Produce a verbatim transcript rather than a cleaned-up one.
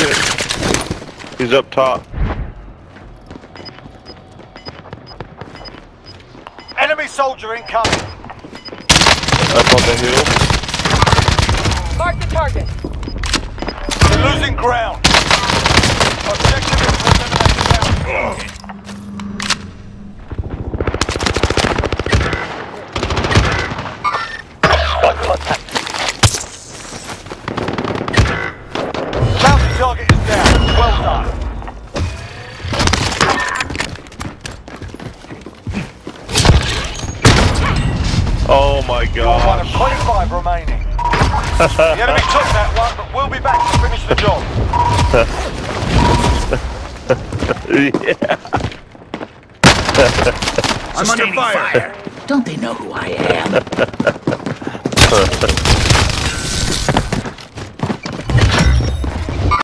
it. He's up top. Enemy soldier incoming. Up on the hill. Mark the target. We're losing ground. Objective is to eliminate the ground. Bounty target is down. Well done. Oh my You're one of god. twenty-five remaining. The enemy took that one, but we'll be back to finish the job. Yeah. I'm under fire. Don't they know who I am?